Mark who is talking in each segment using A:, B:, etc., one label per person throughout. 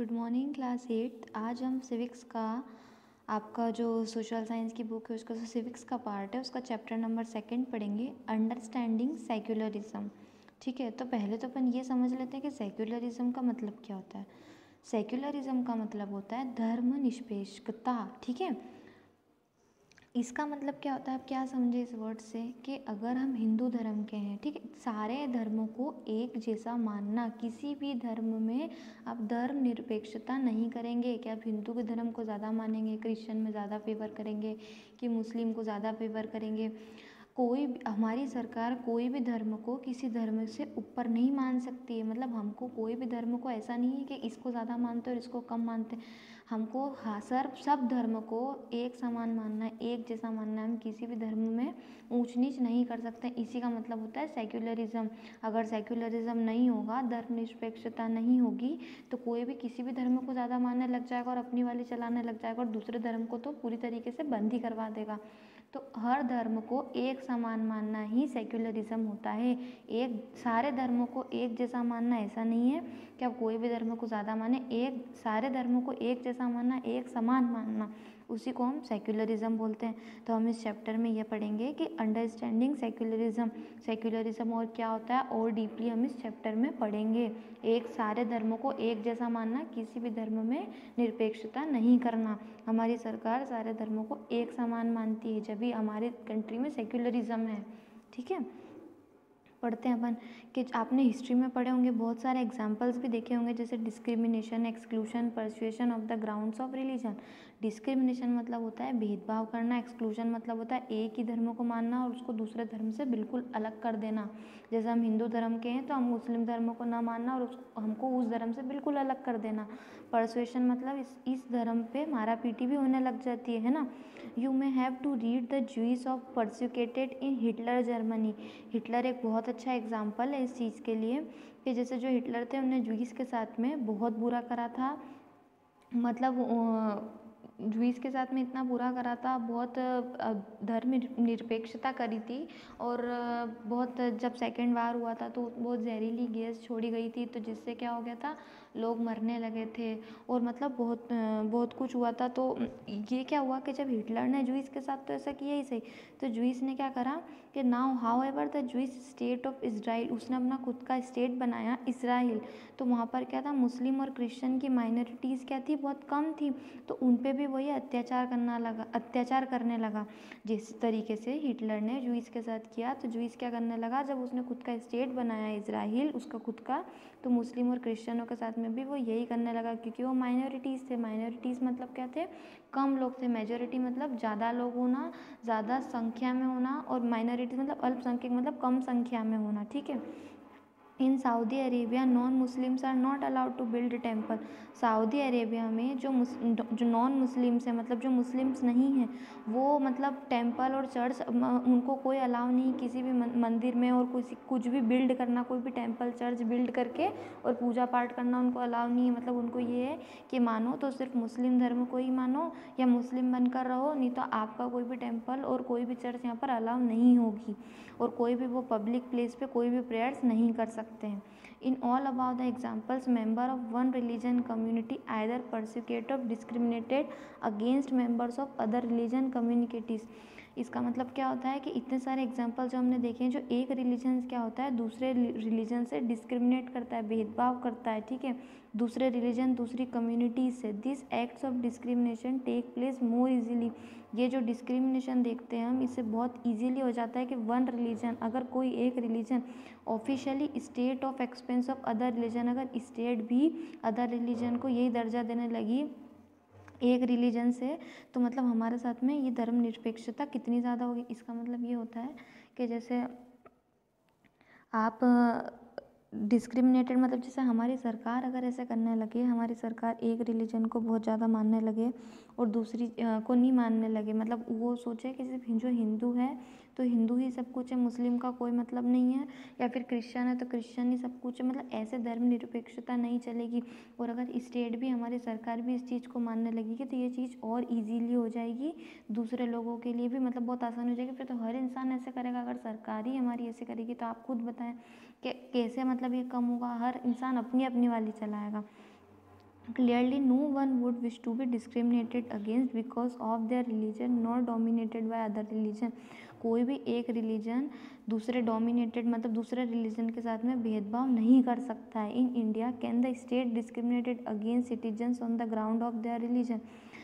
A: Good morning class 8। आज हम civics का आपका जो सोशल साइंस की बुक है उसका जो सिविक्स का पार्ट है उसका चैप्टर नंबर 2 पढ़ेंगे, अंडरस्टैंडिंग सेक्युलरिज्म। ठीक है, तो पहले तो अपन ये समझ लेते हैं कि सेक्युलरिज्म का मतलब क्या होता है। सेक्युलरिज्म का मतलब होता है धर्मनिरपेक्षता। ठीक है, इसका मतलब क्या होता है, आप क्या समझे इस वर्ड से कि अगर हम हिंदू धर्म के हैं, ठीक है, सारे धर्मों को एक जैसा मानना, किसी भी धर्म में आप धर्म निरपेक्षता नहीं करेंगे कि आप हिंदू के धर्म को ज़्यादा मानेंगे, क्रिश्चियन में ज़्यादा फेवर करेंगे कि मुस्लिम को ज़्यादा फेवर करेंगे। कोई हमारी सरकार कोई भी धर्म को किसी धर्म से ऊपर नहीं मान सकती है। मतलब हमको कोई भी धर्म को ऐसा नहीं है कि इसको ज़्यादा मानते और इसको कम मानते। हमको हाँ सर सब धर्म को एक समान मानना है, एक जैसा मानना है। हम किसी भी धर्म में ऊंच नीच नहीं कर सकते। इसी का मतलब होता है सेक्युलरिज्म। अगर सेक्युलरिज्म नहीं होगा, धर्मनिरपेक्षता नहीं होगी, तो कोई भी किसी भी धर्म को ज़्यादा मानने लग जाएगा और अपनी वाली चलाने लग जाएगा और दूसरे धर्म को तो पूरी तरीके से बंद ही करवा देगा। तो हर धर्म को एक समान मानना ही सेक्युलरिज्म होता है। एक सारे धर्मों को एक जैसा मानना ऐसा नहीं है कि आप कोई भी धर्म को ज़्यादा माने। एक सारे धर्मों को एक जैसा मानना, एक समान मानना, उसी को हम सेक्युलरिज्म बोलते हैं। तो हम इस चैप्टर में ये पढ़ेंगे कि अंडरस्टैंडिंग सेक्युलरिज्म, सेक्युलरिज्म और क्या होता है और डीपली हम इस चैप्टर में पढ़ेंगे। एक सारे धर्मों को एक जैसा मानना, किसी भी धर्म में निरपेक्षता नहीं करना। हमारी सरकार सारे धर्मों को एक समान मानती है, जब भी हमारे कंट्री में सेक्युलरिज्म है। ठीक है, पढ़ते हैं अपन कि आपने हिस्ट्री में पढ़े होंगे, बहुत सारे एग्जाम्पल्स भी देखे होंगे, जैसे discrimination, exclusion, persecution of the grounds of religion. Discrimination मतलब होता है भेदभाव करना, एक्सक्लूशन मतलब होता है एक ही धर्म को मानना और उसको दूसरे धर्म से बिल्कुल अलग कर देना। जैसे हम हिंदू धर्म के हैं तो हम मुस्लिम धर्म को ना मानना और हमको उस धर्म से बिल्कुल अलग कर देना। परसुएशन मतलब इस धर्म पे मारा पीटी भी होने लग जाती है ना। You may have to read the Jews of persecuted in Hitler Germany. Hitler एक बहुत अच्छा एग्जाम्पल है इस चीज़ के लिए कि जैसे जो हिटलर थे उन्होंने ज्यूज के साथ में बहुत बुरा करा था। मतलब ज्यूज के साथ में इतना बुरा करा था, बहुत धर्म निरपेक्षता करी थी। और बहुत जब सेकेंड वार हुआ था तो बहुत जहरीली गैस छोड़ी गई थी, तो जिससे क्या हो गया था, लोग मरने लगे थे और मतलब बहुत कुछ हुआ था। तो ये क्या हुआ कि जब हिटलर ने ज्यूज के साथ तो ऐसा किया ही सही, तो ज्यूज ने क्या करा कि now however the Jews state of Israel, उसने अपना खुद का स्टेट बनाया इसराइल। तो वहाँ पर क्या था, मुस्लिम और क्रिश्चियन की माइनॉरिटीज़ क्या थी, बहुत कम थी। तो उन पे भी वही अत्याचार करने लगा जिस तरीके से हिटलर ने ज्यूज के साथ किया। तो ज्यूज क्या करने लगा, जब उसने खुद का स्टेट बनाया इज़राइल उसका खुद का, तो मुस्लिम और क्रिश्चियनों के साथ में भी वो यही करने लगा, क्योंकि वो माइनॉरिटीज़ थे। माइनॉरिटीज़ मतलब क्या थे, कम लोग थे। मेजोरिटी मतलब ज़्यादा लोग होना, ज़्यादा संख्या में होना, और माइनॉरिटीज़ मतलब अल्पसंख्यक मतलब कम संख्या में होना। ठीक है, in Saudi Arabia non Muslims are not allowed to build temple. Saudi Arabia में जो नॉन मुस्लिम्स हैं, मतलब जो मुस्लिम्स नहीं हैं, वो मतलब टेम्पल और चर्च उनको कोई अलाउ नहीं किसी भी मंदिर में, और कुछ भी बिल्ड करना, कोई भी टेम्पल चर्च बिल्ड करके और पूजा पाठ करना उनको अलाउ नहीं है। मतलब उनको ये है कि मानो तो सिर्फ मुस्लिम धर्म को ही मानो या मुस्लिम बनकर रहो, नहीं तो आपका कोई भी टेम्पल और कोई भी चर्च यहाँ पर अलाउ नहीं होगी, और कोई भी वो पब्लिक प्लेस पे कोई भी प्रेयर्स नहीं कर सकते हैं। In all about the examples, member of one religion community either persecuted or discriminated against members of other religion communities. इसका मतलब क्या होता है कि इतने सारे एग्जाम्पल जो हमने देखे हैं, जो एक रिलीजन क्या होता है दूसरे रिलीजन से डिस्क्रिमिनेट करता है, भेदभाव करता है। ठीक है, दूसरे रिलीजन दूसरी कम्युनिटी से, this acts of discrimination take place more easily. ये जो डिस्क्रिमिनेशन देखते हैं हम, इससे बहुत इजीली हो जाता है कि वन रिलीजन, अगर कोई एक religion officially state of expense of other religion, अगर स्टेट भी अदर रिलीजन को यही दर्जा देने लगी एक रिलीजन से, तो मतलब हमारे साथ में ये धर्मनिरपेक्षता कितनी ज़्यादा होगी। इसका मतलब ये होता है कि जैसे आप डिस्क्रिमिनेटेड मतलब जैसे हमारी सरकार अगर ऐसे करने लगे, हमारी सरकार एक रिलीजन को बहुत ज़्यादा मानने लगे और दूसरी को नहीं मानने लगे, मतलब वो सोचे कि सिर्फ जो हिंदू है तो हिंदू ही सब कुछ है, मुस्लिम का कोई मतलब नहीं है, या फिर क्रिश्चियन है तो क्रिश्चियन ही सब कुछ है, मतलब ऐसे धर्मनिरपेक्षता नहीं चलेगी। और अगर स्टेट भी, हमारी सरकार भी इस चीज़ को मानने लगेगी तो ये चीज़ और ईजीली हो जाएगी दूसरे लोगों के लिए भी, मतलब बहुत आसान हो जाएगी। फिर तो हर इंसान ऐसे करेगा। अगर सरकार ही हमारी ऐसे करेगी तो आप खुद बताएं कि कैसे मतलब ये कम होगा। हर इंसान अपनी अपनी वाली चलाएगा। Clearly, no one would wish to be discriminated against because of their religion, nor dominated by other religion. कोई भी एक रिलीजन दूसरे डोमिनेटेड मतलब दूसरे रिलीजन के साथ में भेदभाव नहीं कर सकता है. In India can the state discriminated against citizens on the ground of their religion.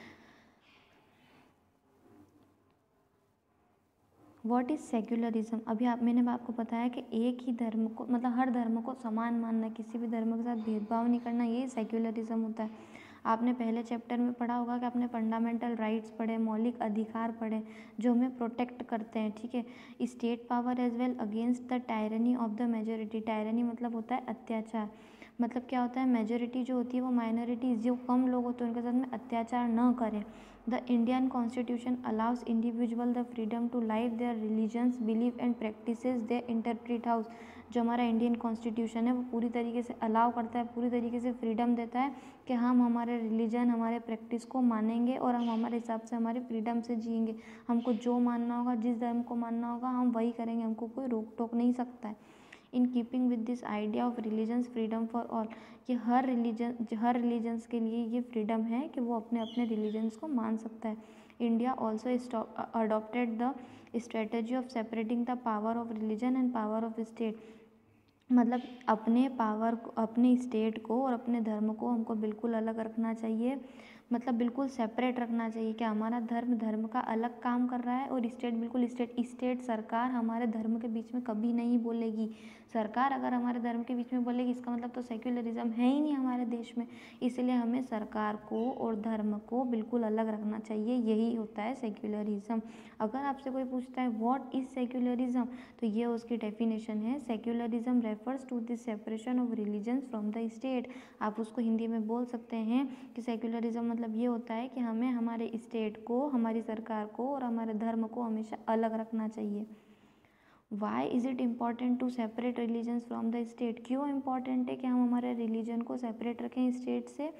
A: What is secularism. अभी मैंने आपको बताया कि एक ही धर्म को मतलब हर धर्म को समान मानना, किसी भी धर्म के साथ भेदभाव नहीं करना, ये सेक्युलरिज्म होता है. आपने पहले चैप्टर में पढ़ा होगा कि आपने फंडामेंटल राइट्स पढ़े, मौलिक अधिकार पढ़े जो हमें प्रोटेक्ट करते हैं. ठीक है. State power as well against the tyranny of the majority. Tyranny मतलब होता है अत्याचार. मतलब क्या होता है, मेजोरिटी जो होती है वो माइनॉरिटीज़ जो कम लोग होते हैं उनके साथ में अत्याचार न करें. The Indian constitution allows individual the freedom to live their religions believe and practices they interpret house. जो हमारा इंडियन कॉन्स्टिट्यूशन है वो पूरी तरीके से अलाउ करता है, पूरी तरीके से फ्रीडम देता है कि हम हमारे रिलीजन, हमारे प्रैक्टिस को मानेंगे और हम हमारे हिसाब से हमारी फ्रीडम से जिएंगे. हमको जो मानना होगा, जिस धर्म को मानना होगा हम वही करेंगे, हमको कोई रोक टोक नहीं सकता है. In keeping with this idea of religions freedom for all. कि हर रिलीजन्स के लिए ये फ्रीडम है कि वो अपने अपने रिलीजन्स को मान सकता है. India also adopted the strategy of separating the power of religion and power of state. मतलब अपने पावर को, अपने स्टेट को और अपने धर्म को हमको बिल्कुल अलग रखना चाहिए. मतलब बिल्कुल सेपरेट रखना चाहिए कि हमारा धर्म का अलग काम कर रहा है और स्टेट बिल्कुल स्टेट सरकार हमारे धर्म के बीच में कभी नहीं बोलेगी. सरकार अगर हमारे धर्म के बीच में बोलेगी इसका मतलब तो सेक्युलरिज्म है ही नहीं हमारे देश में. इसलिए हमें सरकार को और धर्म को बिल्कुल अलग रखना चाहिए. यही होता है सेक्युलरिज्म. अगर आपसे कोई पूछता है व्हाट इज़ सेक्युलरिज्म तो ये उसकी डेफिनेशन है. Secularism refers to the separation of religions from the state. आप उसको हिंदी में बोल सकते हैं कि सेक्युलरिज्म मतलब ये होता है कि हमें हमारे स्टेट को, हमारी सरकार को और हमारे धर्म को हमेशा अलग रखना चाहिए. Why is it important to separate religions from the state. क्यों इम्पॉर्टेंट है कि हम हमारे रिलीजन को सेपरेट रखें स्टेट से.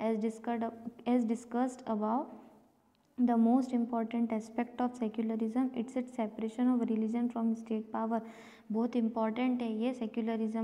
A: As discussed about the most important aspect of secularism its separation of religion from state power. बहुत इंपॉर्टेंट है ये सेक्युलरिज्म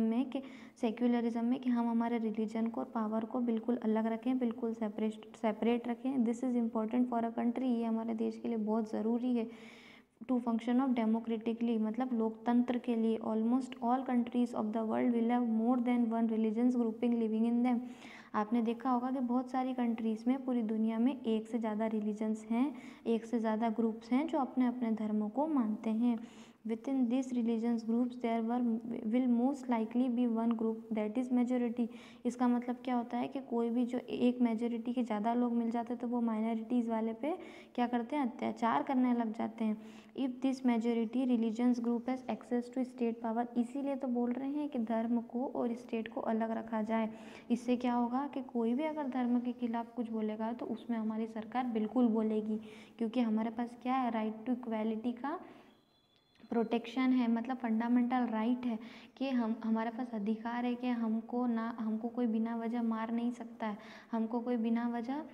A: में कि हम हमारे रिलीजन को और पावर को बिल्कुल अलग रखें, बिल्कुल सेपरेट रखें. This is important for a country. ये हमारे देश के लिए बहुत ज़रूरी है. टू फंक्शन ऑफ डेमोक्रेटिकली मतलब लोकतंत्र के लिए. Almost all countries of the world will have more than one religions grouping living in them. आपने देखा होगा कि बहुत सारी कंट्रीज़ में, पूरी दुनिया में एक से ज़्यादा रिलीजन्स हैं, एक से ज़्यादा ग्रुप्स हैं जो अपने अपने धर्मों को मानते हैं. Within this religions groups there will most likely be one group that is majority. इसका मतलब क्या होता है कि कोई भी जो एक मेजोरिटी के ज़्यादा लोग मिल जाते हैं तो वो माइनॉरिटीज़ वाले पे क्या करते हैं, अत्याचार करने लग जाते हैं. If this majority religions group has access to state power. इसीलिए तो बोल रहे हैं कि धर्म को और स्टेट को अलग रखा जाए. इससे क्या होगा कि कोई भी अगर धर्म के खिलाफ कुछ बोलेगा तो उसमें हमारी सरकार बिल्कुल बोलेगी, क्योंकि हमारे पास क्या है, राइट टू इक्वालिटी का प्रोटेक्शन है. मतलब फंडामेंटल राइट है कि हमारे पास अधिकार है कि हमको कोई बिना वजह मार नहीं सकता है, हमको कोई बिना वजह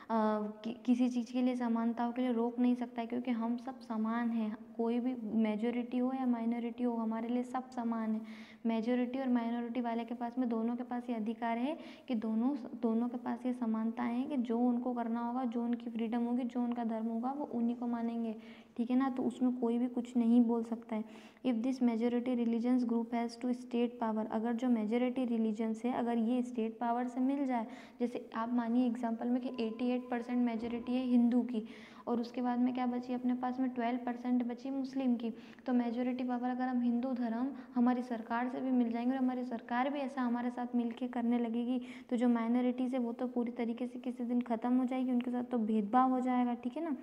A: किसी चीज़ के लिए समानताओं के लिए रोक नहीं सकता है, क्योंकि हम सब समान हैं. कोई भी मेजोरिटी हो या माइनॉरिटी हो, हमारे लिए सब समान है. मेजोरिटी और माइनॉरिटी वाले के पास में, दोनों के पास ये अधिकार है कि दोनों के पास ये समानता है कि जो उनको करना होगा, जो उनकी फ्रीडम होगी, जो उनका धर्म होगा वो उन्हीं को मानेंगे. ठीक है ना. तो उसमें कोई भी कुछ नहीं बोल सकता है. If this majority religions group has to state power. अगर जो मेजोरिटी रिलीजन्स है अगर ये स्टेट पावर से मिल जाए, जैसे आप मानिए एग्जांपल में कि 88% मेजोरिटी है हिंदू की और उसके बाद में क्या बची अपने पास में 12% बची मुस्लिम की. तो मेजोरिटी पावर अगर हम हिंदू धर्म हमारी सरकार से भी मिल जाएंगे और हमारी सरकार भी ऐसा हमारे साथ मिलके करने लगेगी तो जो माइनॉरिटीज़ है वो तो पूरी तरीके से किसी दिन ख़त्म हो जाएगी, उनके साथ तो भेदभाव हो जाएगा. ठीक है ना.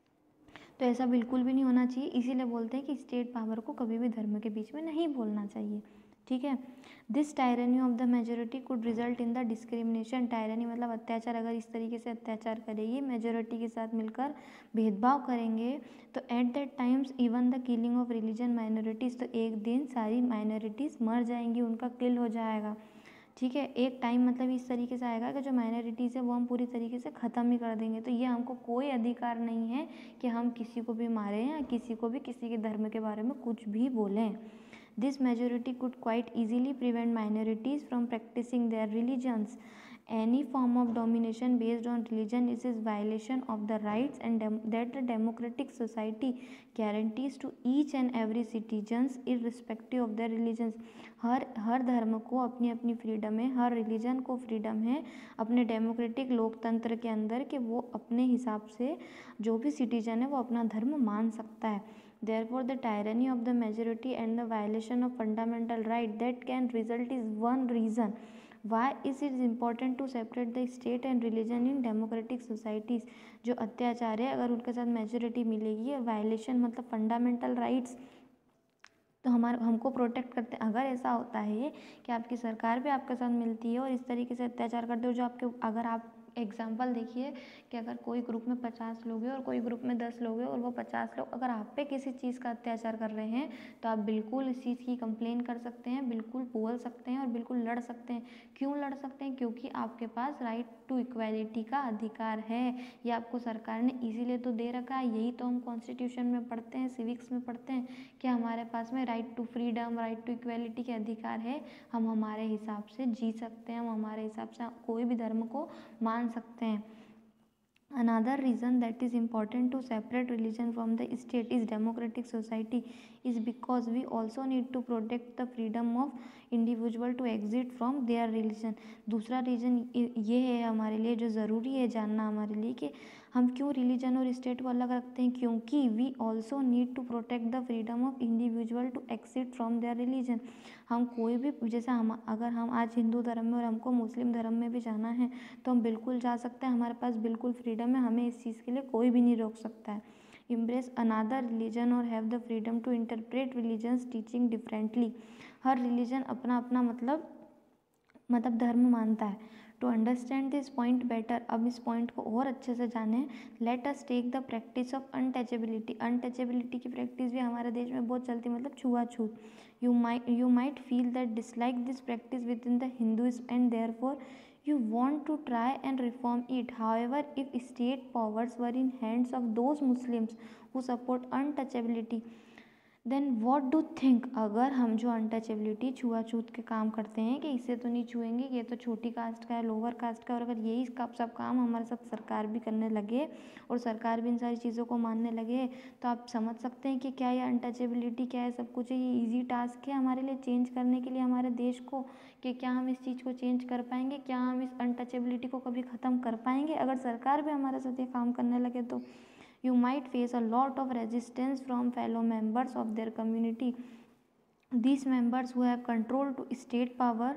A: तो ऐसा बिल्कुल भी नहीं होना चाहिए. इसीलिए बोलते हैं कि स्टेट पावर को कभी भी धर्म के बीच में नहीं बोलना चाहिए. ठीक है. This tyranny of the majority could result in the discrimination. Tyranny मतलब अत्याचार. अगर इस तरीके से अत्याचार करेगी, मेजोरिटी के साथ मिलकर भेदभाव करेंगे तो at that times even the killing of religion minorities. तो एक दिन सारी माइनॉरिटीज़ मर जाएंगी, उनका किल हो जाएगा. ठीक है. एक टाइम मतलब इस तरीके से आएगा कि जो माइनॉरिटीज़ है वो हम पूरी तरीके से ख़त्म ही कर देंगे. तो ये हमको कोई अधिकार नहीं है कि हम किसी को भी मारें या किसी को भी किसी के धर्म के बारे में कुछ भी बोलें. This majority could quite easily prevent minorities from practicing their religions any form of domination based on religion is violation of the rights and that the democratic society guarantees to each and every citizens irrespective of their religions। हर धर्म को अपनी अपनी freedom है, हर religion को freedom है अपने democratic लोकतंत्र के अंदर कि वो अपने हिसाब से जो भी सिटीजन है वो अपना धर्म मान सकता है। Therefore, the tyranny of the majority and the violation of fundamental right that can result is one reason why is it important to separate the state and religion in democratic societies। जो अत्याचार है अगर उनके साथ majority मिलेगी, violation मतलब fundamental rights तो हमको प्रोटेक्ट करते हैं। अगर ऐसा होता है कि आपकी सरकार भी आपके साथ मिलती है और इस तरीके से अत्याचार करते हो जो आपके, अगर आप एग्जाम्पल देखिए कि अगर कोई ग्रुप में 50 लोग हैं और कोई ग्रुप में 10 लोग हैं और वो 50 लोग अगर आप पे किसी चीज़ का अत्याचार कर रहे हैं तो आप बिल्कुल इस चीज़ की कंप्लेन कर सकते हैं, बिल्कुल बोल सकते हैं और बिल्कुल लड़ सकते हैं। क्यों लड़ सकते हैं? क्योंकि आपके पास राइट टू इक्वालिटी का अधिकार है। ये आपको सरकार ने इसीलिए तो दे रखा है। यही तो हम कॉन्स्टिट्यूशन में पढ़ते हैं, सिविक्स में पढ़ते हैं कि हमारे पास में right to freedom, right to equality के अधिकार है। हम हमारे हिसाब से जी सकते हैं, हम हमारे हिसाब से कोई भी धर्म को मान सकते हैं। Another reason that is important to separate religion from the state is democratic society is because we also need to protect the freedom of individual to exit from their religion। दूसरा रीज़न ये है हमारे लिए जो ज़रूरी है जानना हमारे लिए कि हम क्यों रिलीजन और स्टेट को अलग रखते हैं, क्योंकि we also need to protect the freedom of individual to exit from their religion. हम कोई भी जैसे अगर हम आज हिंदू धर्म में और हमको मुस्लिम धर्म में भी जाना है तो हम बिल्कुल जा सकते हैं, हमारे पास बिल्कुल फ्रीडम है, हमें इस चीज़ के लिए कोई भी नहीं रोक सकता है। इम्ब्रेस अनदर रिलीजन और have the freedom to interpret religions teaching differently. हर रिलीजन अपना अपना मतलब धर्म मानता है। To understand this point better, अब इस पॉइंट को और अच्छे से जानें, let us take the practice of untouchability. Untouchability की प्रैक्टिस भी हमारे देश में बहुत चलती है, मतलब छुआछूत। You might feel that dislike this practice within the Hinduism and therefore you want to try and reform it। However, if state powers were in hands of those Muslims who support untouchability, then what do think। अगर हम जो untouchability छुआछूत के काम करते हैं कि इसे तो नहीं छुएंगे, ये तो छोटी कास्ट का है, लोअर कास्ट का, और अगर यही सब काम हमारे साथ सरकार भी करने लगे और सरकार भी इन सारी चीज़ों को मानने लगे तो आप समझ सकते हैं कि क्या ये अनटचेबिलिटी क्या है, सब कुछ है, ये ईजी टास्क है हमारे लिए चेंज करने के लिए हमारे देश को, कि क्या हम इस चीज़ को चेंज कर पाएंगे, क्या हम इस अनटचेबिलिटी को कभी ख़त्म कर पाएंगे अगर सरकार भी हमारे साथ ये काम करने लगे तो। You might face a lot of resistance from fellow members of their community। These members who have control to state power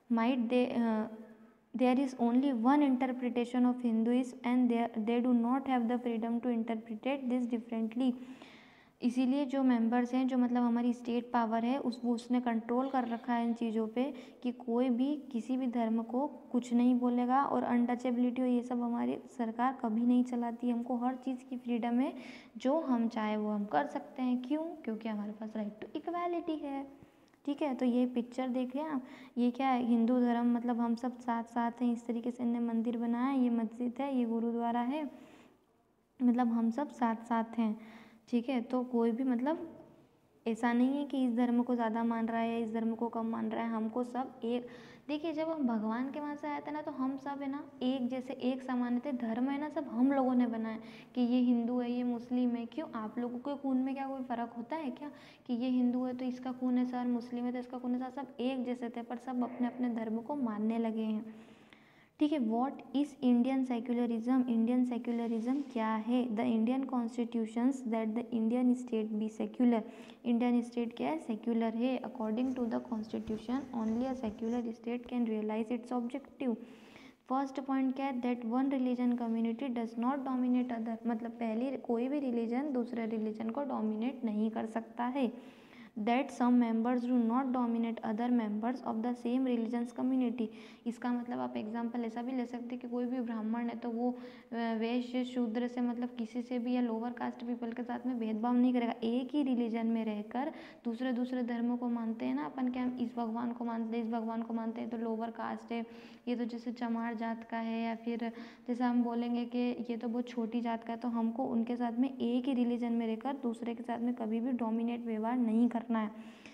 A: there is only one interpretation of Hinduism and they do not have the freedom to interpret this differently। इसीलिए जो members हैं, जो मतलब हमारी state power है उसने control कर रखा है इन चीज़ों पे कि कोई भी किसी भी धर्म को कुछ नहीं बोलेगा, और अनटचेबिलिटी और ये सब हमारी सरकार कभी नहीं चलाती। हमको हर चीज़ की फ्रीडम है, जो हम चाहे वो हम कर सकते हैं। क्यों? क्योंकि हमारे पास राइट टू इक्वालिटी है। ठीक है, तो ये पिक्चर देखें आप, ये क्या है, हिंदू धर्म मतलब हम सब साथ साथ हैं, इस तरीके से इन्हें मंदिर बनाया है, ये मस्जिद है, ये गुरुद्वारा है, मतलब हम सब साथ साथ हैं। ठीक है, तो कोई भी मतलब ऐसा नहीं है कि इस धर्म को ज़्यादा मान रहा है या इस धर्म को कम मान रहा है, हमको सब एक। देखिए जब हम भगवान के वहाँ से आए थे ना तो हम सब है ना एक जैसे एक समान थे। धर्म है ना सब हम लोगों ने बनाया कि ये हिंदू है, ये मुस्लिम है। क्यों? आप लोगों के खून में क्या कोई फ़र्क होता है क्या कि ये हिंदू है तो इसका खून है सर, मुस्लिम है तो इसका खून है सर? सब एक जैसे थे पर सब अपने अपने धर्म को मानने लगे हैं। ठीक है, what is Indian secularism? Indian secularism क्या है? The Indian constitutions that the Indian state be secular. Indian state क्या है? सेक्युलर है। According to the constitution only a secular state can realise its objective. First point क्या है? That one religion community does not dominate other. मतलब पहली कोई भी religion दूसरे रिलीजन को डोमिनेट नहीं कर सकता है। That some members do not dominate other members of the same religions community. इसका मतलब आप एग्जांपल ऐसा भी ले सकते हैं कि कोई भी ब्राह्मण है तो वो वैश्य शूद्र से मतलब किसी से भी या लोअर कास्ट पीपल के साथ में भेदभाव नहीं करेगा। एक ही रिलीजन में रहकर दूसरे दूसरे धर्मों को मानते हैं ना अपन, क्या इस भगवान को मानते हैं, इस भगवान को मानते हैं तो लोअर कास्ट है, ये तो जैसे चमार जात का है, या फिर जैसे हम बोलेंगे कि ये तो बहुत छोटी जात का है, तो हमको उनके साथ में एक ही रिलीजन में रहकर दूसरे के साथ में कभी भी डोमिनेट व्यवहार नहीं करना है।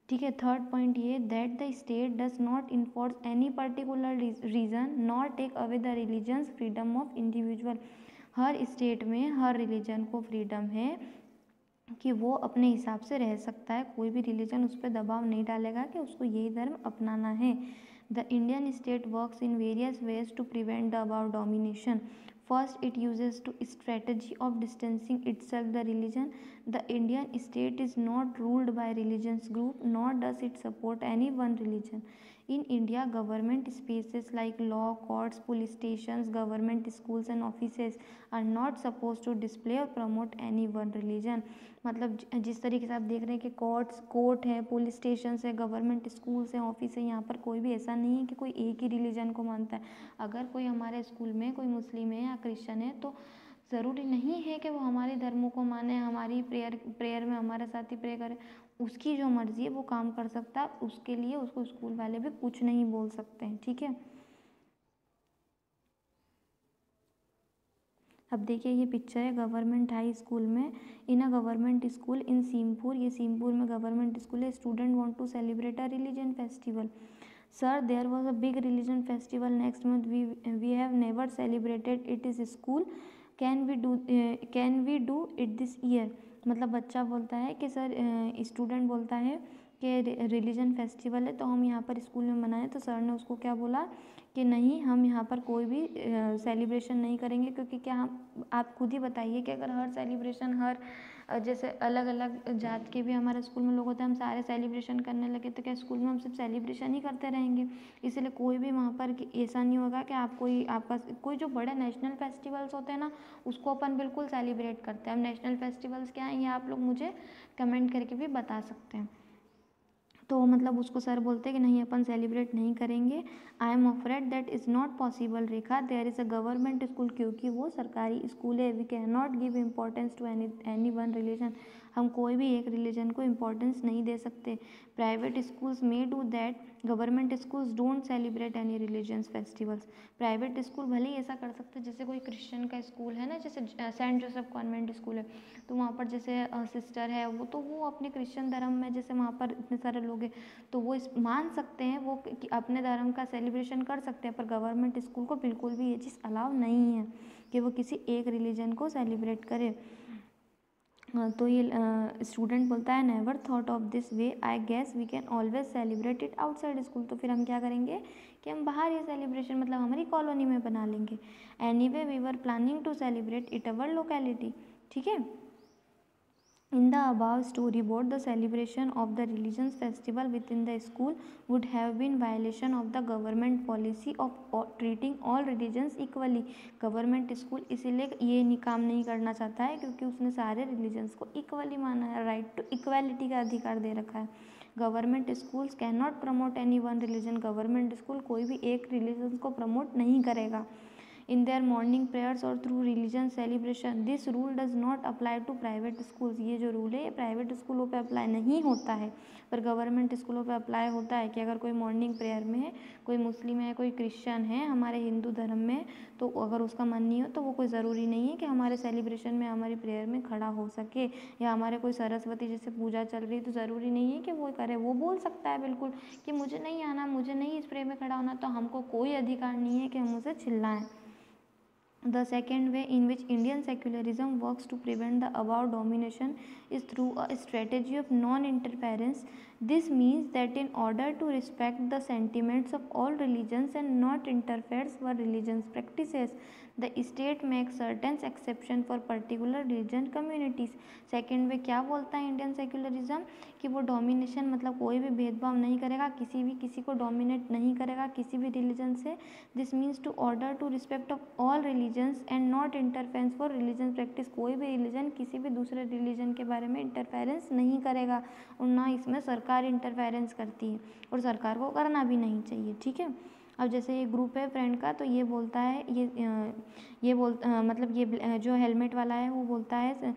A: ठीक है। थर्ड पॉइंट ये, that the state does not enforce any particular reason nor take away the religions freedom of individual. हर स्टेट में हर रिलीजन को फ्रीडम है कि वो अपने हिसाब से रह सकता है, कोई भी रिलीजन उस पर दबाव नहीं डालेगा कि उसको यही धर्म अपनाना है। The Indian state works in various ways to prevent the about domination. First, it uses to strategy of distancing itself the religion. The Indian state is not ruled by religious group, nor does it support any one religion. In India, government spaces like law, courts, police stations, government schools and offices are not supposed to display or promote any one religion. मतलब जिस तरीके से आप देख रहे हैं कि court है, पुलिस स्टेशन है, गवर्नमेंट स्कूल्स हैं, ऑफिस है, यहाँ पर कोई भी ऐसा नहीं है कि कोई एक ही रिलीजन को मानता है। अगर कोई हमारे स्कूल में कोई मुस्लिम है या क्रिश्चियन है तो ज़रूरी नहीं है कि वो हमारे धर्मों को माने, हमारी प्रेयर में हमारे साथ ही प्रे करे। उसकी जो मर्ज़ी है वो काम कर सकता है, उसके लिए उसको स्कूल वाले भी कुछ नहीं बोल सकते हैं। ठीक है। अब देखिए ये पिक्चर है गवर्नमेंट हाई स्कूल में, इन अ गवर्नमेंट स्कूल इन सीमपुर। ये सीमपुर में गवर्नमेंट स्कूल है। Student want to celebrate a religion festival. Sir there was a big religion festival next month, we have never celebrated it is school, can we do it this year. मतलब बच्चा बोलता है कि sir, student बोलता है कि religion festival है तो हम यहाँ पर स्कूल में मनाएं। तो सर ने उसको क्या बोला कि नहीं, हम यहाँ पर कोई भी सेलिब्रेशन नहीं करेंगे, क्योंकि क्या हम, आप खुद ही बताइए कि अगर हर सेलिब्रेशन हर जैसे अलग अलग जात के भी हमारे स्कूल में लोग होते हैं, हम सारे सेलिब्रेशन करने लगे तो क्या स्कूल में हम सिर्फ सेलिब्रेशन ही करते रहेंगे। इसलिए कोई भी वहाँ पर ऐसा नहीं होगा कि आपका कोई जो बड़े नेशनल फेस्टिवल्स होते हैं ना, उसको अपन बिल्कुल सेलिब्रेट करते हैं। अब नेशनल फेस्टिवल्स क्या हैं ये आप लोग मुझे कमेंट करके भी बता सकते हैं। तो मतलब उसको सर बोलते हैं कि नहीं, अपन सेलिब्रेट नहीं करेंगे। I am afraid that is not possible Rekha, there is a government school, क्योंकि वो सरकारी स्कूल है। We can not give importance to any one religion, हम कोई भी एक रिलीजन को इम्पोर्टेंस नहीं दे सकते। Private schools may do that, government schools don't celebrate any religious festivals. Private school भले ही ऐसा कर सकते हैं, जैसे कोई क्रिश्चियन का स्कूल है ना, जैसे सेंट जोसेफ कॉन्वेंट स्कूल है, तो वहाँ पर जैसे सिस्टर है वो, तो वो अपने क्रिश्चियन धर्म में, जैसे वहाँ पर इतने सारे लोग हैं तो वो मान सकते हैं वो कि अपने धर्म का सेलिब्रेशन कर सकते हैं। पर गवर्नमेंट स्कूल को बिल्कुल भी ये चीज़ अलाउ नहीं है कि वो किसी एक रिलीजन को सेलिब्रेट करे। तो ये स्टूडेंट बोलता है never thought of this way, I guess we can always celebrate it outside school. तो फिर हम क्या करेंगे कि हम बाहर ये सेलिब्रेशन मतलब हमारी कॉलोनी में बना लेंगे। Anyway we were planning to celebrate it our locality. ठीक है। In the above storyboard, the celebration of the religious festival within the school would have been violation of the government policy of treating all religions equally. Government school इसीलिए ये काम नहीं करना चाहता है क्योंकि उसने सारे रिलीजन्स को इक्वली माना है, राइट टू इक्वालिटी का अधिकार दे रखा है। Government schools can not promote any one religion, government school कोई भी एक रिलीजन को प्रमोट नहीं करेगा। in their morning prayers or through religion celebration. This rule does not apply to private schools. ये जो रूल है ये प्राइवेट स्कूलों पे अप्लाई नहीं होता है, पर गवर्नमेंट स्कूलों पे अप्लाई होता है कि अगर कोई मॉर्निंग प्रेयर में कोई मुस्लिम है, कोई क्रिश्चियन है हमारे हिंदू धर्म में, तो अगर उसका मन नहीं हो तो वो कोई ज़रूरी नहीं है कि हमारे सेलिब्रेशन में, हमारी प्रेयर में खड़ा हो सके। या हमारे कोई सरस्वती जैसे पूजा चल रही है तो ज़रूरी नहीं है कि वो करे, वो बोल सकता है बिल्कुल कि मुझे नहीं आना, मुझे नहीं इस प्रेयर में खड़ा होना, तो हमको कोई अधिकार नहीं है कि हम उसे चिल्लाएं। The second way in which Indian secularism works to prevent the above domination is through a strategy of non-interference. This means that in order to respect the sentiments of all religions and not interfere with religious practices, the state makes certain exception for particular religion communities. Second way क्या बोलता है Indian secularism कि वो domination मतलब कोई भी भेदभाव नहीं करेगा, किसी को डोमिनेट नहीं करेगा किसी भी रिलीजन से। This means to order to respect of all religions and not interference for religion practice. कोई भी रिलीजन किसी भी दूसरे रिलीजन के बारे में इंटरफेरेंस नहीं करेगा और ना इसमें सरकार इंटरफेरेंस करती है और सरकार को करना भी नहीं चाहिए। ठीक है। अब जैसे ये ग्रुप है फ्रेंड का, तो ये बोलता है मतलब ये जो हेलमेट वाला है वो बोलता है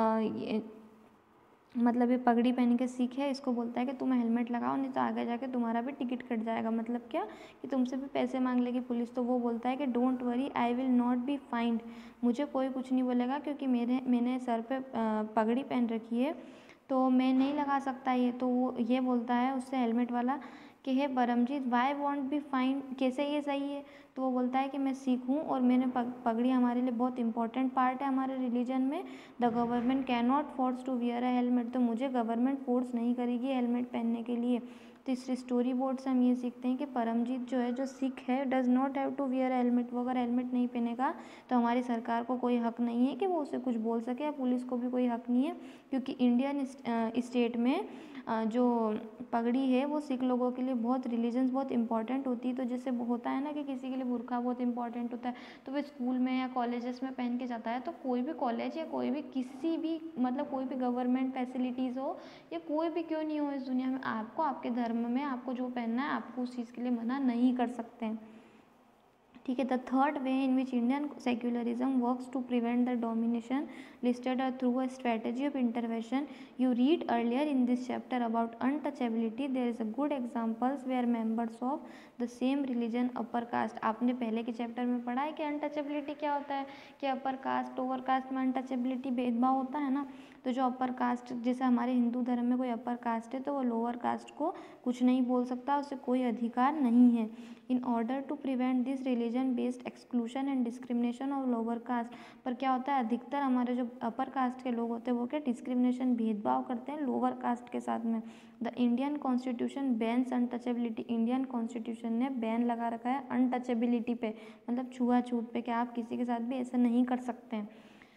A: मतलब ये पगड़ी पहन के सिख है, इसको बोलता है कि तुम हेलमेट लगाओ नहीं तो आगे जाके तुम्हारा भी टिकट कट जाएगा। मतलब क्या कि तुमसे भी पैसे मांग लेगी पुलिस। तो वो बोलता है कि don't worry, I will not be fined, मुझे कोई कुछ नहीं बोलेगा क्योंकि मैंने सर पे पगड़ी पहन रखी है। तो मैं नहीं लगा सकता ये। तो वो ये बोलता है उससे हेलमेट वाला कि hey Paramjeet, why won't be fine, कैसे ये सही है। तो वो बोलता है कि मैं सिख हूँ और मैंने पगड़ी हमारे लिए बहुत इंपॉर्टेंट पार्ट है हमारे रिलीजन में। The government can not force to wear a helmet, तो मुझे गवर्नमेंट फोर्स नहीं करेगी हेलमेट पहनने के लिए। तो इस स्टोरी बोर्ड से हम ये सीखते हैं कि परमजीत जो है, जो सिख है, does not have to wear helmet. वो अगर हेलमेट नहीं पहनेगा तो हमारी सरकार को कोई हक नहीं है कि वो उसे कुछ बोल सके, या पुलिस को भी कोई हक नहीं है, क्योंकि इंडियन स्टेट में जो पगड़ी है वो सिख लोगों के लिए बहुत रिलीजन्स बहुत इंपॉर्टेंट होती है। तो जैसे होता है ना कि किसी के लिए बुर्का बहुत इंपॉर्टेंट होता है, तो वो स्कूल में या कॉलेजेस में पहन के जाता है। तो कोई भी कॉलेज या कोई भी किसी भी मतलब कोई भी गवर्नमेंट फैसिलिटीज़ हो या कोई भी क्यों नहीं हो इस दुनिया में, आपको आपके धर्म में आपको जो पहनना है आपको उस चीज़ के लिए मना नहीं कर सकते हैं। ठीक है। The third way in which Indian secularism works to prevent the domination listed through a strategy of intervention you read earlier in this chapter about untouchability. There is a good examples where members of the same religion upper caste, आपने पहले के chapter में पढ़ा है कि untouchability क्या होता है, कि अपर कास्ट ओवर कास्ट में अनटचेबिलिटी भेदभाव होता है ना। तो जो अपर कास्ट, जैसे हमारे हिंदू धर्म में कोई अपर कास्ट है तो वो लोअर कास्ट को कुछ नहीं बोल सकता, उसे कोई अधिकार नहीं है। In order to prevent this religion based exclusion and discrimination of lower caste, पर क्या होता है अधिकतर हमारे जो अपर कास्ट के लोग होते हैं वो क्या डिस्क्रिमिनेशन भेदभाव करते हैं लोअर कास्ट के साथ में। The Indian constitution bans untouchability, Indian constitution ने बैन लगा रखा है अनटचेबिलिटी पे, मतलब छुआछूत पे, कि आप किसी के साथ भी ऐसा नहीं कर सकते हैं।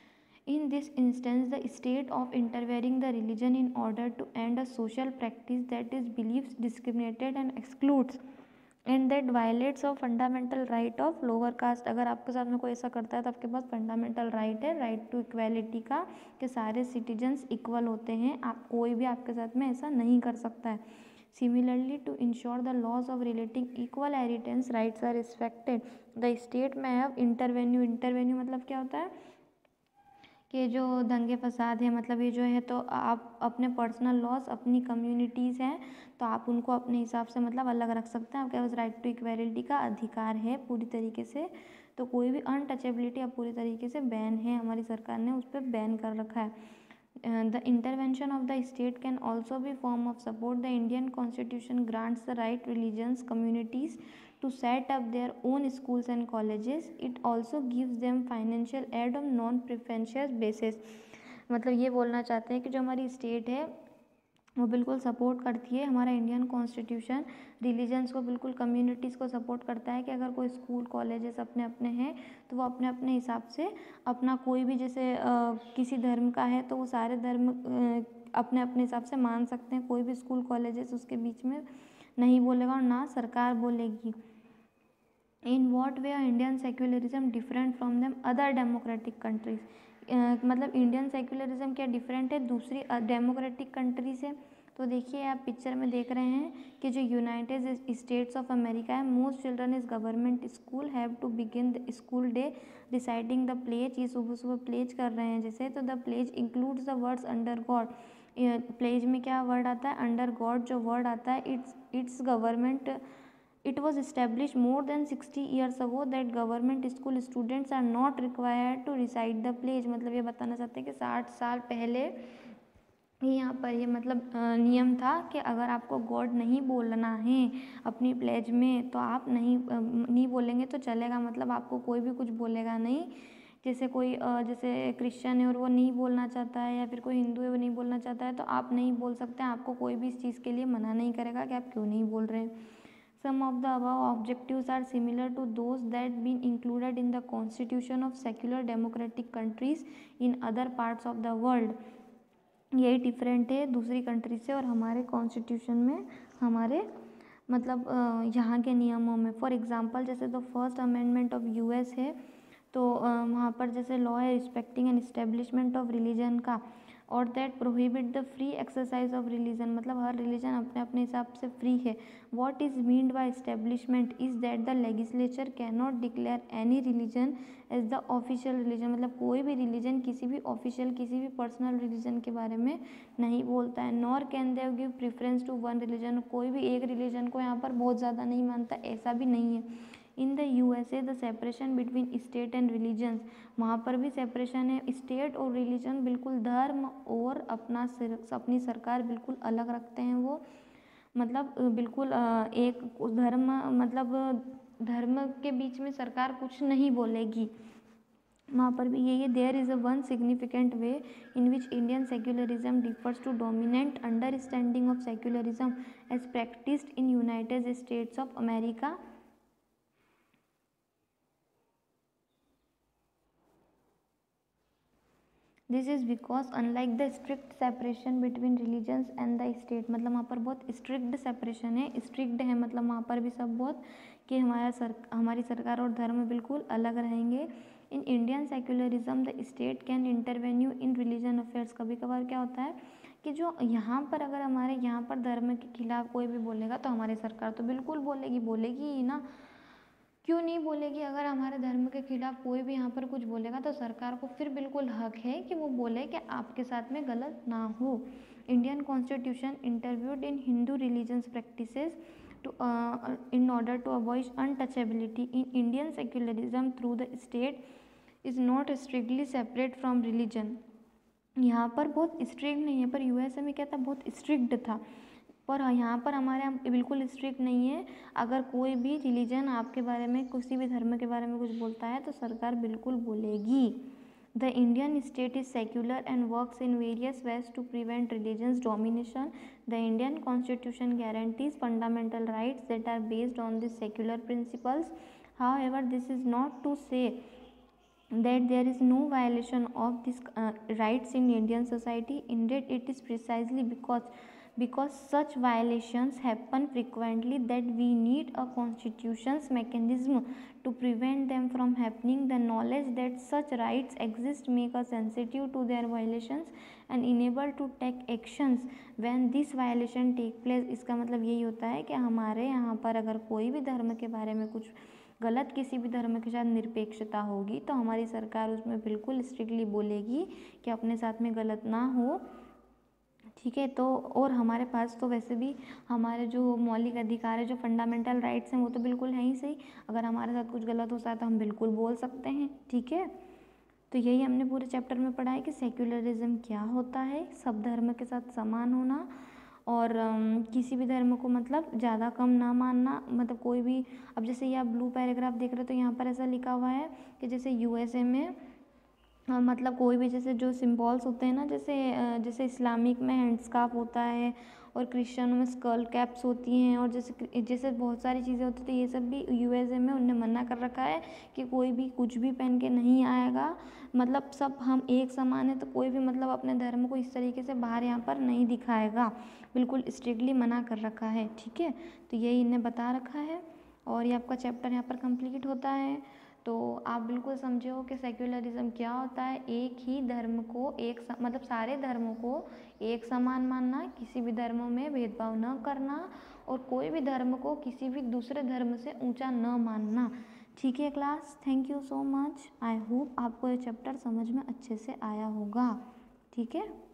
A: In this instance, the state of interfering the religion in order to end a social practice that is believes discriminated and excludes and that violates of fundamental right of lower caste। अगर आपके साथ में कोई ऐसा करता है तो आपके पास फंडामेंटल राइट है, राइट टू इक्वालिटी का, कि सारे सिटीजन्स इक्वल होते हैं, आप कोई भी आपके साथ में ऐसा नहीं कर सकता है। Similarly, to ensure the laws of relating equal inheritance rights are respected, the state may have intervenue। intervenue मतलब क्या होता है कि जो दंगे फसाद है, मतलब ये जो है, तो आप अपने पर्सनल लॉस, अपनी कम्युनिटीज़ हैं तो आप उनको अपने हिसाब से मतलब अलग रख सकते हैं, आपके पास राइट टू इक्वालिटी का अधिकार है पूरी तरीके से। तो कोई भी अनटचेबिलिटी अब पूरी तरीके से बैन है, हमारी सरकार ने उस पर बैन कर रखा है। The intervention of the state can also be form of support. The Indian Constitution grants the right religions communities to set up their own schools and colleges. It also gives them financial aid on non-preferential basis। मतलब ये बोलना चाहते हैं कि जो हमारी state है वो बिल्कुल सपोर्ट करती है, हमारा इंडियन कॉन्स्टिट्यूशन रिलीजन्स को बिल्कुल कम्युनिटीज़ को सपोर्ट करता है कि अगर कोई स्कूल कॉलेजेस अपने अपने हैं तो वो अपने अपने हिसाब से अपना कोई भी, जैसे किसी धर्म का है तो वो सारे धर्म अपने अपने हिसाब से मान सकते हैं, कोई भी स्कूल कॉलेजेस उसके बीच में नहीं बोलेगा और ना सरकार बोलेगी। In what way Indian secularism different from them other democratic countries, मतलब इंडियन सेक्युलरिज्म क्या डिफरेंट है दूसरी डेमोक्रेटिक कंट्री से। तो देखिए आप पिक्चर में देख रहे हैं कि जो यूनाइटेड स्टेट्स ऑफ अमेरिका है, most children is government school have to begin the school day reciting the pledge. ये सुबह सुबह प्लेज कर रहे हैं जैसे, तो the pledge includes the words under God. Pledge में क्या वर्ड आता है, अंडर गॉड जो वर्ड आता है, it's government, it was established more than 60 years ago that government school students are not required to recite the pledge। मतलब ये बताना चाहते हैं कि 60 साल पहले ही यहाँ पर ये मतलब नियम था कि अगर आपको गॉड नहीं बोलना है अपनी प्लेज में तो आप नहीं बोलेंगे तो चलेगा, मतलब आपको कोई भी कुछ बोलेगा नहीं। जैसे कोई जैसे क्रिश्चियन है और वो नहीं बोलना चाहता है, या फिर कोई हिंदू है वो नहीं बोलना चाहता है, तो आप नहीं बोल सकते हैं, आपको कोई भी इस चीज़ के लिए मना नहीं करेगा कि आप क्यों नहीं बोल रहे हैं। Some of the above objectives are similar to those that been included in the constitution of secular democratic countries in other parts of the world। यही डिफरेंट है दूसरी कंट्री से और हमारे कॉन्स्टिट्यूशन में, हमारे मतलब यहाँ के नियमों में। फॉर एग्जांपल जैसे तो फर्स्ट अमेंडमेंट ऑफ यूएस है, तो वहाँ पर जैसे लॉ है respecting and establishment of religion का, और that prohibit the free exercise of religion, मतलब हर रिलीजन अपने अपने हिसाब से फ्री है। What is meant by establishment is that the legislature can not declare any religion as the official religion, मतलब कोई भी रिलीजन किसी भी ऑफिशियल किसी भी पर्सनल रिलीजन के बारे में नहीं बोलता है। Nor can they give preference to one religion, कोई भी एक रिलीजन को यहाँ पर बहुत ज़्यादा नहीं मानता, ऐसा भी नहीं है। In the USA the separation between state and religions, वहाँ पर भी सेपरेशन है, स्टेट और रिलीजन बिल्कुल धर्म और अपनी सरकार बिल्कुल अलग रखते हैं वो, मतलब बिल्कुल एक धर्म, मतलब धर्म के बीच में सरकार कुछ नहीं बोलेगी, वहाँ पर भी यही है। There is a one significant way in which Indian secularism differs to dominant understanding of secularism as practised in United States of America. This is because unlike the strict separation between religions and the state, मतलब वहाँ पर बहुत strict separation है, strict है मतलब वहाँ पर भी सब बहुत कि हमारी सरकार और धर्म बिल्कुल अलग रहेंगे। In Indian secularism the state can intervene in religion affairs, कभी कभार क्या होता है कि जो यहाँ पर अगर हमारे यहाँ पर धर्म के खिलाफ कोई भी बोलेगा तो हमारी सरकार तो बिल्कुल बोलेगी ही ना, क्यों नहीं बोलेगी। अगर हमारे धर्म के खिलाफ कोई भी यहाँ पर कुछ बोलेगा तो सरकार को फिर बिल्कुल हक है कि वो बोले कि आपके साथ में गलत ना हो। Indian constitution intervened in Hindu religions practices to in order to avoid untouchability in Indian secularism through the state is not strictly separate from religion। यहाँ पर बहुत स्ट्रिक्ट नहीं है, पर यूएसए में क्या था, बहुत स्ट्रिक्ट था, पर यहाँ पर हमारे यहाँ बिल्कुल स्ट्रिक्ट नहीं है। अगर कोई भी रिलीजन आपके बारे में, किसी भी धर्म के बारे में कुछ बोलता है तो सरकार बिल्कुल बोलेगी। The Indian state is secular and works in various ways to prevent religion's domination. The Indian constitution guarantees fundamental rights that are based on these secular principles. However, this is not to say that there is no violation of these rights in Indian society. Indeed, it is precisely because such violations happen frequently that we need a constitution's mechanism to prevent them from happening. The knowledge that such rights exist make us sensitive to their violations and enable to take actions when this violation take place। इसका मतलब यही होता है कि हमारे यहाँ पर अगर कोई भी धर्म के बारे में कुछ गलत, किसी भी धर्म के साथ निरपेक्षता होगी तो हमारी सरकार उसमें बिल्कुल स्ट्रिक्टली बोलेगी कि अपने साथ में गलत ना हो, ठीक है। तो और हमारे पास तो वैसे भी हमारे जो मौलिक अधिकार है, जो फंडामेंटल राइट्स हैं, वो तो बिल्कुल है ही सही। अगर हमारे साथ कुछ गलत होता है तो हम बिल्कुल बोल सकते हैं, ठीक है। तो यही हमने पूरे चैप्टर में पढ़ा है कि सेक्युलरिज्म क्या होता है, सब धर्म के साथ समान होना और किसी भी धर्म को मतलब ज़्यादा कम ना मानना, मतलब कोई भी, अब जैसे ये आप ब्लू पैराग्राफ देख रहे हो तो यहाँ पर ऐसा लिखा हुआ है कि जैसे यूएसए में मतलब कोई भी जैसे जो सिम्बॉल्स होते हैं ना, जैसे इस्लामिक में हैंडस्कार्फ होता है और क्रिश्चियनों में स्कल कैप्स होती हैं और जैसे बहुत सारी चीज़ें होती हैं, तो ये सब भी यूएसए में उन्होंने मना कर रखा है कि कोई भी कुछ भी पहन के नहीं आएगा, मतलब सब हम एक समान है, तो कोई भी मतलब अपने धर्म को इस तरीके से बाहर यहाँ पर नहीं दिखाएगा, बिल्कुल स्ट्रिक्टली मना कर रखा है, ठीक है। तो यही इन्हें बता रखा है और ये आपका चैप्टर यहाँ पर कंप्लीट होता है। तो आप बिल्कुल समझे हो कि सेक्युलरिज्म क्या होता है, एक ही धर्म को मतलब सारे धर्मों को एक समान मानना, किसी भी धर्मों में भेदभाव न करना और कोई भी धर्म को किसी भी दूसरे धर्म से ऊंचा न मानना, ठीक है class. Thank you so much. I hope आपको ये चैप्टर समझ में अच्छे से आया होगा, ठीक है।